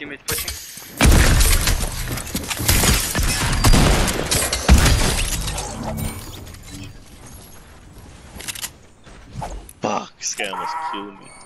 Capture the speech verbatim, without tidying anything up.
teammates pushing. Fuck, this guy almost killed me.